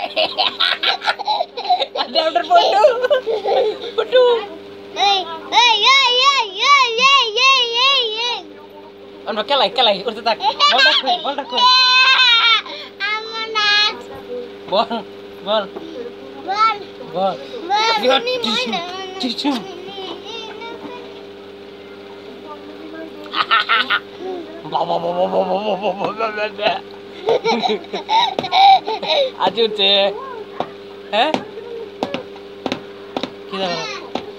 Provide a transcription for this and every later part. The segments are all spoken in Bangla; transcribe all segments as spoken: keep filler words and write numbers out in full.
Ada order foto. Foto. Hey, hey, hey, hey, hey, hey, hey, hey, hey. Ano kelai kelai urut tak. Bol dak koi, bol dak koi. Amanat. Bol, bol, Bal. bol. Bal. Lihat Ini tisu, mana? tisu. Aduh deh. Eh? Kita mana?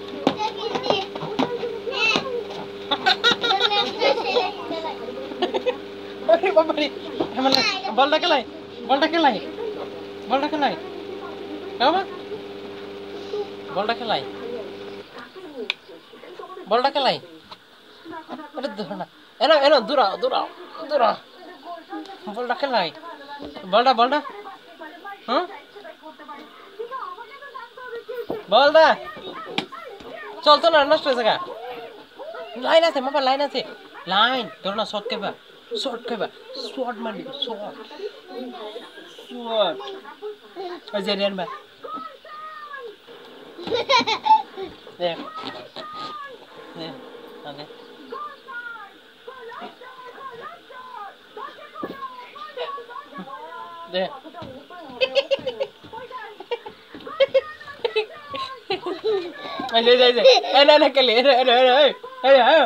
Bari, bari. Mana? Bol dak kelai. Bol dak kelai. Bol dak kelai. Apa? Bol dak kelai. Bol dak kelai. Ada dura. Enak, enak dura, dura, dura. Bol dak kelai. Bol dak, bol dak. Hah? Bol dak. চল তো না নষ্ট হয়ে জায়গা লাইন আছে মামা লাইন আছে লাইন ধর না শর্ট খাইবা শর্ট খাইবা শর্ট মারবি শর্ট শর্ট ওই যে রেন ভাই দেখ দেখ আগে দেখ Ay, ay, ay, ay. Ano, ano, kali. Ano, ano, ano. Ay, ay.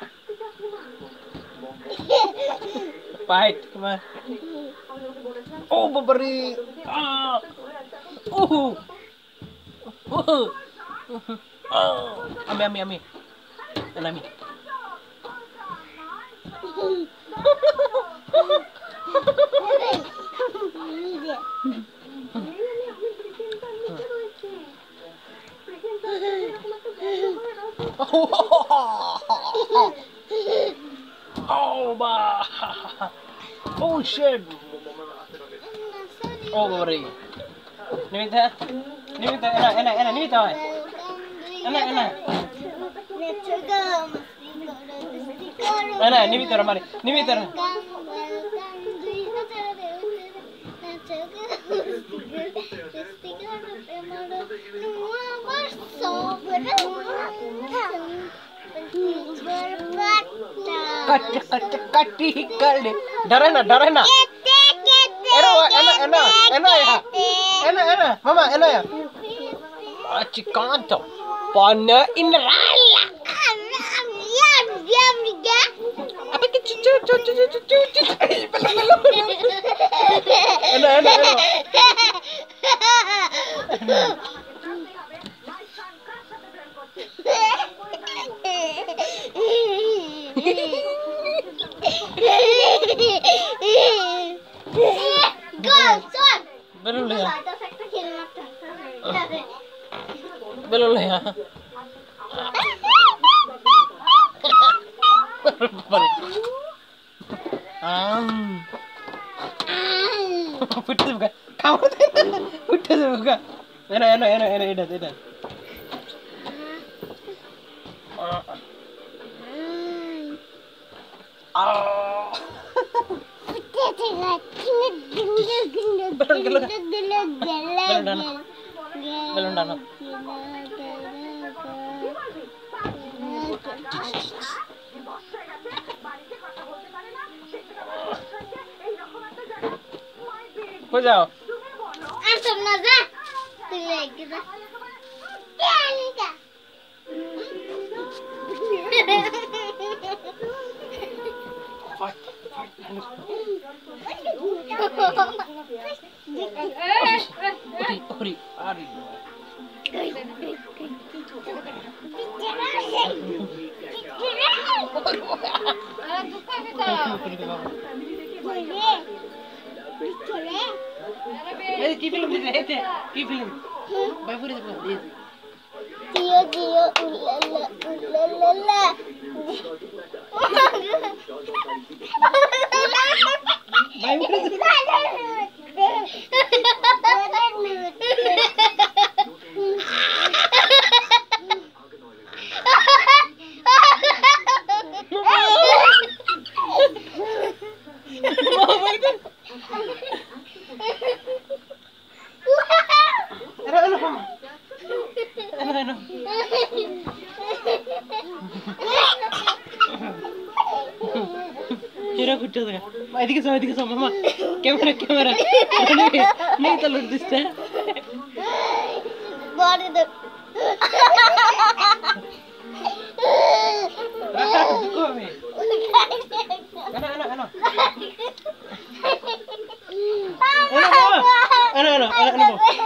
Fight. Come on. Oh, babari. Ah. Oh. Oh. Oh. Ami, ami, ami. Ano, ami. Oh, bah. Oh, shit. Oh, bari. Nibedita. Nibedita, enak, enak, enak. Nibedita. Enak, enak. Enak, Nibedita ramai. Nibedita. Cut, cut, cut, cut. Darana, darana. Eno, eno, eno, eno ya. Eno, eno. Mama, eno ya. Aci kanto. Pana inrala. Apa ke cucu, cucu, cucu, cucu. Belum, belum. Eno, eno, eno. Belum lah ya. Belum lah ya. Um. Putus buka. Kamu putus buka. Enak, enak, enak, enak, enak, enak. Ah. Belum, belum. Belum dana. Belum dana. Kau jauh. Asam naga. Tuh kita. Kali dah. Fight, fight. Ori, ori, ori. Eh, ki film dite, ete, ki film. Bai puri de puri. Dio, dio, ulala, ulala. Bai puri de. জায়গা এদিকে যাও এদিকে যাও মামা ক্যামেরা ক্যামেরা নেই তো লুট দিচ্ছে বড় দে কমে এনো এনো এনো এনো এনো এনো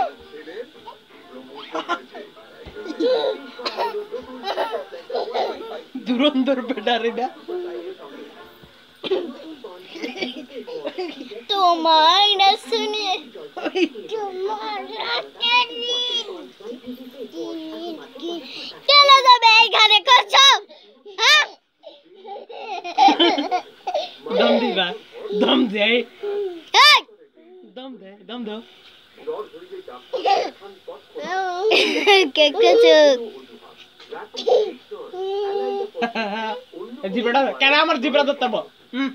দুরন্দর বেডারিডা তোমার না শুনে তোমার রাতেনি কেন যাবে এখানে করছো হ্যাঁ দম দিবা দম দে এই দম দে দম দাও কে করছো জিবড়া কেন আমার জিবড়া দত্তাবো হুম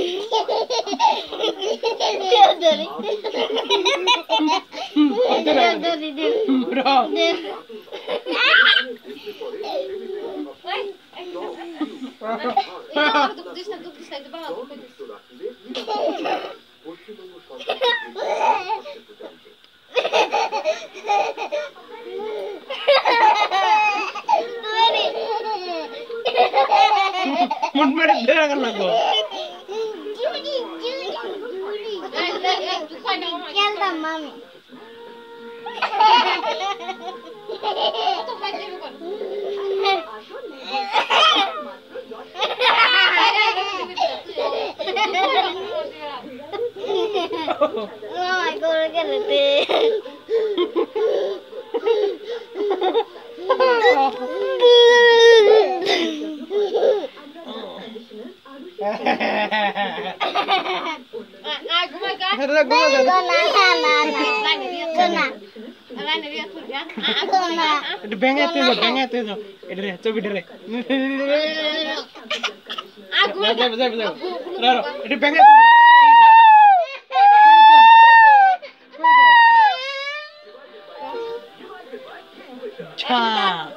ধরে ধরে ধরে ব্রো মুন মেরে দেরা কর লাগো খেলতাম মামি মামা করে খেলতে এটা ব্যাঙাতে যাও ব্যাঙাতে যাও এটা রে ছবিটা রে যাও যাও যাও রারো এটা ব্যাঙাতে যাও ছা